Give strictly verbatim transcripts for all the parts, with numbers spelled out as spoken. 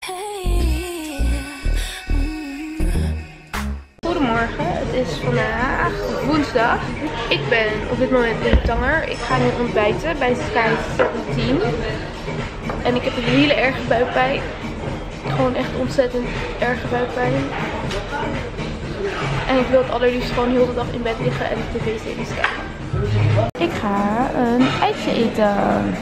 Goedemorgen, het is vandaag woensdag. Ik ben op dit moment in de Tanger. Ik ga nu ontbijten bij Sky zeventien. En ik heb een hele erge buikpijn. Gewoon echt ontzettend erge buikpijn. En ik wil het allerliefst gewoon heel de dag in bed liggen en de tv-series kijken. Ik ga een eitje eten.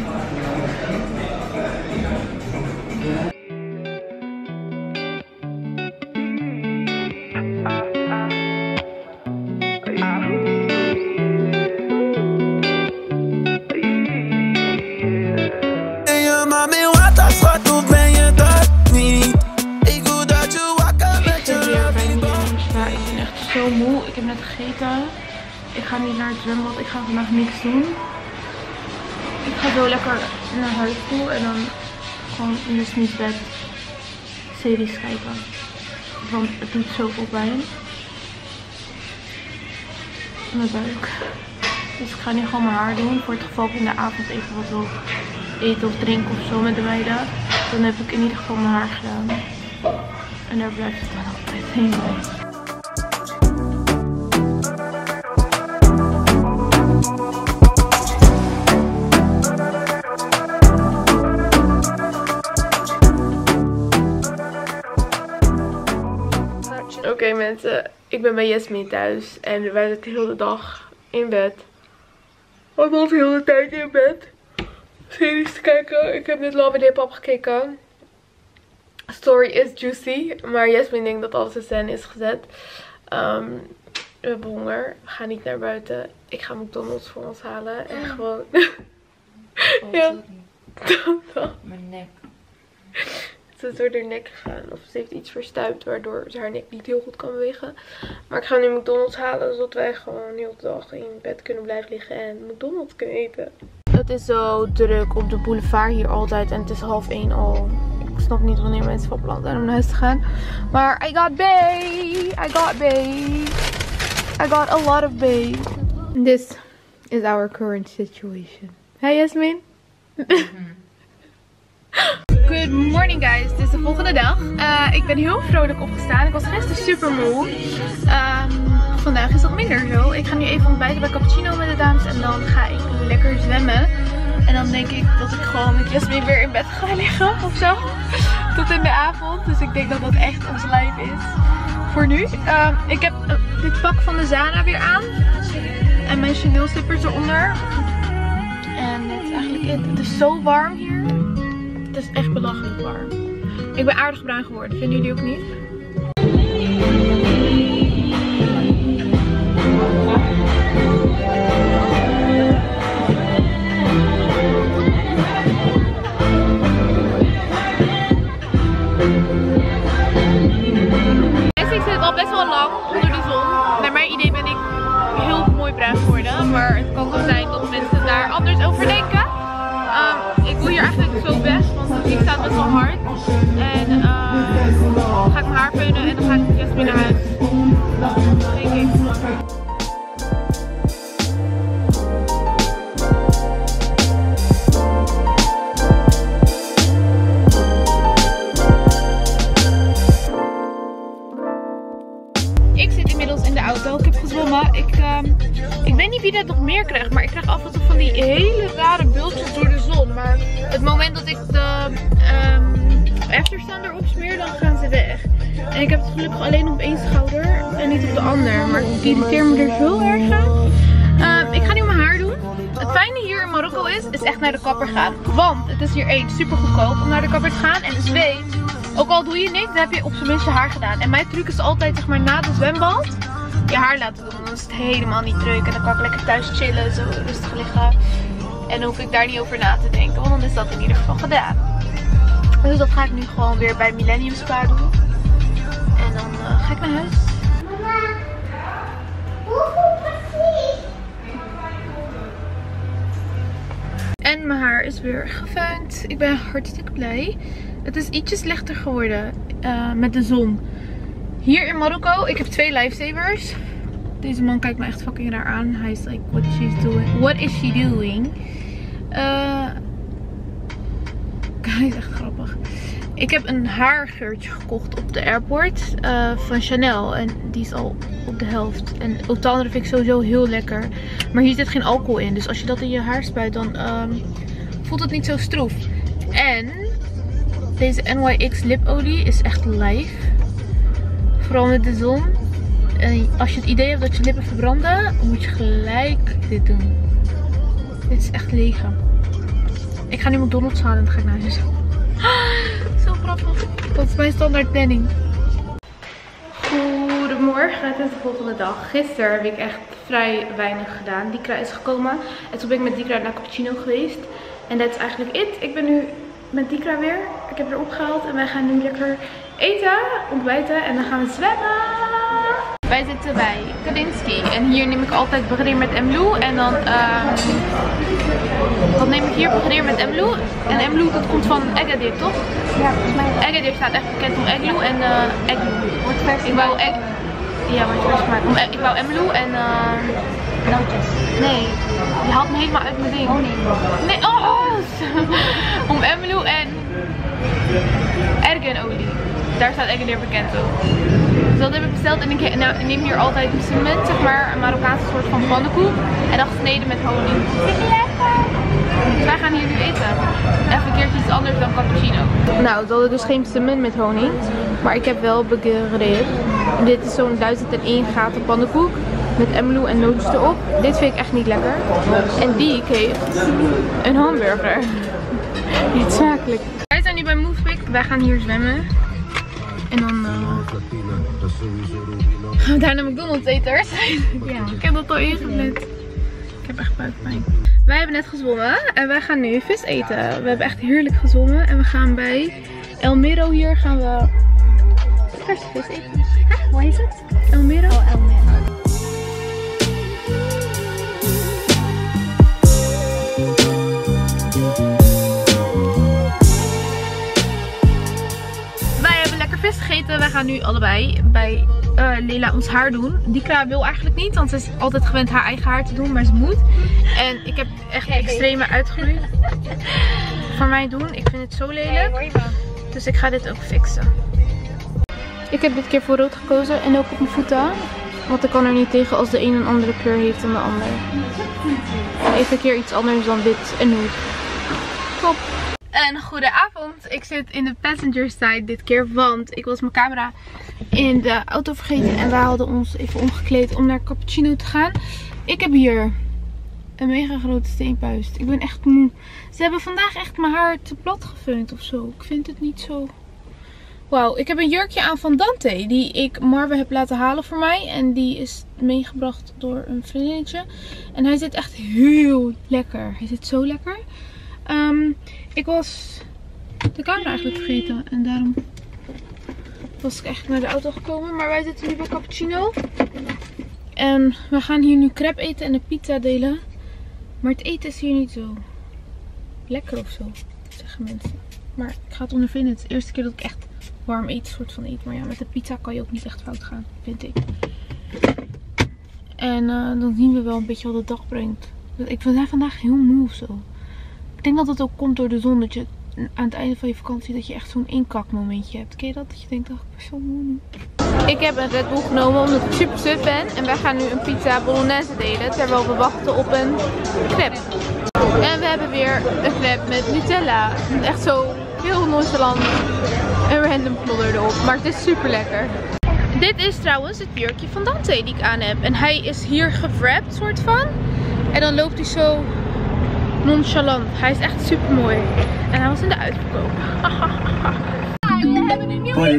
Zo moe, ik heb net gegeten. Ik ga niet naar het zwembad, ik ga vandaag niks doen. Ik ga zo lekker naar huis toe en dan gewoon in de sneezebed series kijken. Want het doet zoveel pijn. Mijn buik. Dus ik ga nu gewoon mijn haar doen. Voor het geval ik in de avond even wat wil eten of drinken of zo met de meiden. Dan heb ik in ieder geval mijn haar gedaan. En daar blijft het dan altijd heen bij. Oké okay, mensen, ik ben bij Jasmin thuis en wij zitten heel de dag in bed. Althans heel de tijd in bed. Series te kijken. Ik heb net Love and Hip Hop gekeken. Story is juicy, maar Jasmin denkt dat alles in scène is gezet. Um, we hebben honger. We gaan niet naar buiten. Ik ga McDonald's voor ons halen en gewoon... Oh, ja. sorry. Mijn nek. Ze is door haar nek gegaan. Of ze heeft iets verstuipt waardoor ze haar nek niet heel goed kan bewegen. Maar ik ga nu McDonald's halen zodat wij gewoon heel de dag in bed kunnen blijven liggen en McDonald's kunnen eten. Het is zo druk op de boulevard hier altijd en het is half één al. Ik snap niet wanneer mensen van plan zijn om naar huis te gaan. Maar I got bae! I got bae! I got a lot of bae. This is our current situation. Hey Jasmin? Mm-hmm. Good morning guys, het is de volgende dag. Uh, ik ben heel vrolijk opgestaan. Ik was gisteren super moe. Um, vandaag is dat minder zo. Ik ga nu even ontbijten bij Cappuccino met de dames en dan ga ik lekker zwemmen. En dan denk ik dat ik gewoon met Jasmin weer in bed ga liggen of zo. Tot in de avond. Dus ik denk dat dat echt ons life is. Voor nu. Uh, ik heb uh, dit pak van de Zana weer aan. En mijn Chanel slippers eronder. En dat is eigenlijk het. Het is zo warm hier. Het is echt belachelijk warm. Ik ben aardig bruin geworden. Vinden jullie ook niet? Ik zit al best wel lang onder de zon. Naar mijn idee ben ik heel mooi bruin geworden. Maar het kan ook zijn dat mensen daar anders over denken. Um, ik wil hier eigenlijk zo weg, want de muziek staat best wel hard. En uh, dan ga ik mijn haar peunen en dan ga ik met Jasmin naar huis. Denk ik. Ik zit inmiddels in de auto. Ik heb gezwommen. Ik, uh, ik weet niet wie dat nog meer krijgt, maar ik krijg af en toe van die hele rare bultjes door de zon. Maar het moment dat ik de um, afterstand erop smeer, dan gaan ze weg. En ik heb het gelukkig alleen op één schouder en niet op de ander. Maar ik irriteer me er zo erg aan. Uh, ik ga nu mijn haar doen. Het fijne hier in Marokko is, is echt naar de kapper gaan. Want het is hier één, super goedkoop om naar de kapper te gaan. En twee, ook al doe je niks, dan heb je op zijn minst je haar gedaan. En mijn truc is altijd, zeg maar, na de zwembad je haar laten doen. Dan is het helemaal niet druk. En dan kan ik lekker thuis chillen, zo rustig liggen. En dan hoef ik daar niet over na te denken. Want dan is dat in ieder geval gedaan. Dus dat ga ik nu gewoon weer bij Millennium Spa doen. En dan uh, ga ik naar huis. Mama, hoeveel precies? En mijn haar is weer gefeund. Ik ben hartstikke blij. Het is ietsjes lichter geworden uh, met de zon. Hier in Marokko, ik heb twee lifesavers. Deze man kijkt me echt fucking raar aan. Hij is like, what she's doing. What is she doing? Uh, hij is echt grappig. Ik heb een haargeurtje gekocht op de airport uh, van Chanel. En die is al op de helft. En Eau Tendre vind ik sowieso heel lekker. Maar hier zit geen alcohol in. Dus als je dat in je haar spuit, dan um, voelt het niet zo stroef. En deze N Y X lipolie is echt lijf. Vooral met de zon. En als je het idee hebt dat je lippen verbranden, moet je gelijk dit doen. Dit is echt leeg. Ik ga nu McDonald's halen en dan ga ik naar huis. Zo grappig. Dat is mijn standaard planning. Goedemorgen, het is de volgende dag. Gisteren heb ik echt vrij weinig gedaan. Dikra is gekomen. En toen ben ik met Dikra naar Cappuccino geweest. En dat is eigenlijk it. Ik ben nu met Dikra weer. Ik heb haar opgehaald. En wij gaan nu lekker eten, ontbijten. En dan gaan we zwemmen. Wij zitten bij Kandinsky. En hier neem ik altijd bagheer met Mlou. En dan, uh, dan neem ik hier bagheer met Mlou. En Mlou, dat komt van Agadir, toch? Ja, volgens mij wel. Agadir staat echt bekend om Eglou en uh, Eglou. Wordt vers Ik wou egg... Ja, wordt vers gemaakt. Om, ik wou Mlou en uh... nootjes. Nee, je haalt me helemaal uit mijn ding. Honing. Nee, oh! Om Mlou en ergenolie. Daar staat Agadir bekend op. Dus dat heb ik besteld en ik, nou, ik neem hier altijd een cement, zeg maar, een Marokkaanse soort van pannenkoek. En dan gesneden met honing. Dus wij gaan hier nu eten. Even een keertje iets anders dan cappuccino. Nou, ze hadden dus geen cement met honing. Maar ik heb wel bagheer. Dit is zo'n duizend één gaten pannenkoek. Met Mlou en nootjes erop. Dit vind ik echt niet lekker. En die heeft een hamburger. Niet smakelijk. Wij zijn nu bij Movepick. Wij gaan hier zwemmen. En dan uh, gaan we daar naar McDonald's eten. Ja, ik heb dat al ingepland. Ik heb echt buikpijn. Wij hebben net gezwommen en wij gaan nu vis eten. We hebben echt heerlijk gezwommen. En we gaan bij El Mero hier gaan we verse vis eten. Huh? Hoe heet het? El Mero? Oh, El Mero. Vis gegeten. Wij gaan nu allebei bij uh, Leila ons haar doen. Dikra wil eigenlijk niet, want ze is altijd gewend haar eigen haar te doen, maar ze moet. En ik heb echt extreme uitgenodigd voor mij doen. Ik vind het zo lelijk. Dus ik ga dit ook fixen. Ik heb dit keer voor rood gekozen en ook op mijn voeten. Want ik kan er niet tegen als de een een andere kleur heeft dan de ander. Even een keer iets anders dan wit en nude. Top. En goedenavond, ik zit in de passenger side dit keer, want ik was mijn camera in de auto vergeten en wij hadden ons even omgekleed om naar Cappuccino te gaan. Ik heb hier een mega grote steenpuist. Ik ben echt moe. Ze hebben vandaag echt mijn haar te plat gefeund of zo. Ik vind het niet zo... Wauw, ik heb een jurkje aan van Dante die ik Marwe heb laten halen voor mij. En die is meegebracht door een vriendinnetje. En hij zit echt heel lekker. Hij zit zo lekker. Um, ik was de camera eigenlijk vergeten en daarom was ik echt naar de auto gekomen. Maar wij zitten nu bij Cappuccino. En we gaan hier nu crepe eten en een pizza delen. Maar het eten is hier niet zo lekker of zo, zeggen mensen. Maar ik ga het ondervinden. Het is de eerste keer dat ik echt warm eten soort van eet. Maar ja, met de pizza kan je ook niet echt fout gaan, vind ik. En uh, dan zien we wel een beetje wat de dag brengt. Ik ben vandaag heel moe of zo. Ik denk dat het ook komt door de zon, dat je aan het einde van je vakantie dat je echt zo'n inkakmomentje hebt. Ken je dat? Dat je denkt, ach, ik ben zo moe nu. Ik heb een Red Bull genomen omdat ik super suf ben. En wij gaan nu een pizza bolognese delen terwijl we wachten op een crepe. En we hebben weer een crepe met Nutella. Echt zo heel nonchalant. Een random klodder erop. Maar het is super lekker. Dit is trouwens het jurkje van Dante die ik aan heb. En hij is hier gewrapt soort van. En dan loopt hij zo... nonchalant. Hij is echt super mooi. En hij was in de uitverkoop. We hebben een nieuwe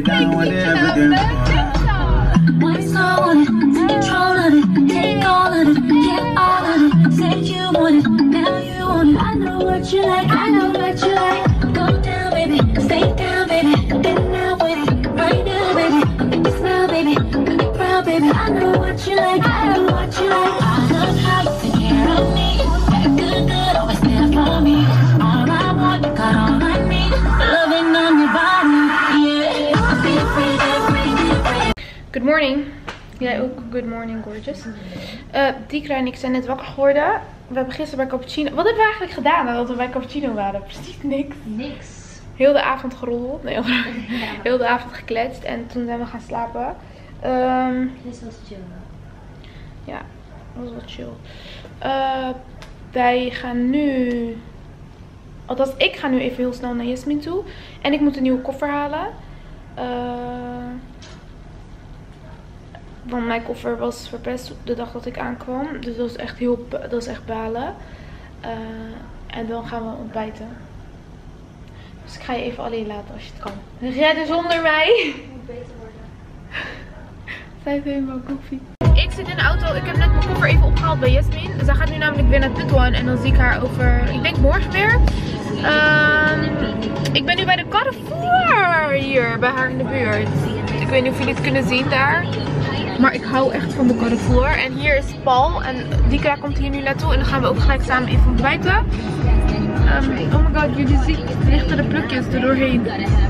Good morning. Jij ook. Good morning, gorgeous. Uh, Dikra en ik zijn net wakker geworden. We hebben gisteren bij Cappuccino... Wat hebben we eigenlijk gedaan nadat we bij Cappuccino waren? Precies niks. Niks. heel de avond geroddeld. Nee, heel de avond gekletst. En toen zijn we gaan slapen. Um, Dit was chill. Ja, dat was wat chill. Uh, wij gaan nu... Althans, ik ga nu even heel snel naar Jasmin toe. En ik moet een nieuwe koffer halen. Uh, want mijn koffer was verpest de dag dat ik aankwam. Dus dat is echt, heel, dat is echt balen. Uh, en dan gaan we ontbijten. Dus ik ga je even alleen laten als je het kan. Redden zonder mij. Het moet beter worden. Zij heeft helemaal koffie. Ik zit in de auto. Ik heb net mijn koffer even opgehaald bij Jasmin. Zij gaat nu namelijk weer naar Tutwan. En dan zie ik haar over, ik denk morgen weer. Um, ik ben nu bij de Carrefour hier bij haar in de buurt. Ik weet niet of jullie het kunnen zien daar. Maar ik hou echt van de Carrefour. En hier is Paul. En Dika komt hier nu naartoe. En dan gaan we ook gelijk samen even ontbijten. Um, oh my god, jullie zien, lichten de plukjes er doorheen.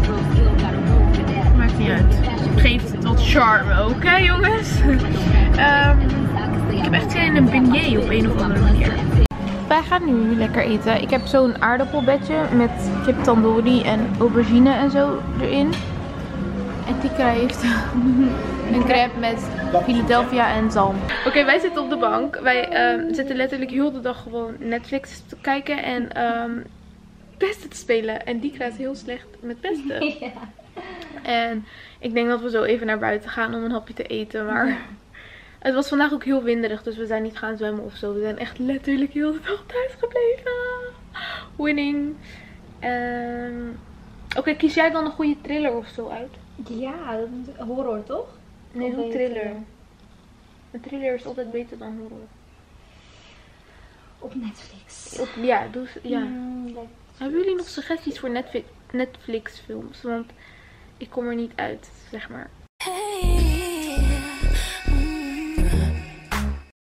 Maakt niet uit. Geeft wat charme, oké okay, jongens? um, ik heb echt zin in een beignet op een of andere manier. Wij gaan nu lekker eten. Ik heb zo'n aardappelbedje met kip tandoori en aubergine en zo erin. En Tika heeft een crepe met Philadelphia en zalm. Oké, okay, wij zitten op de bank. Wij um, zitten letterlijk heel de dag gewoon Netflix te kijken en um, pesten te spelen. En Dika is heel slecht met pesten. Ja. En ik denk dat we zo even naar buiten gaan om een hapje te eten. Maar ja. Het was vandaag ook heel winderig, dus we zijn niet gaan zwemmen of zo. We zijn echt letterlijk heel de dag thuis gebleven. Winning. Um, Oké, okay, kies jij dan een goede thriller of zo uit? Ja, horror toch? Nee, een thriller. Een thriller is altijd beter dan horror. Op Netflix. Op, ja, doe, ja. Mm, Hebben jullie nog suggesties voor Netflix, Netflix films? Want ik kom er niet uit, zeg maar.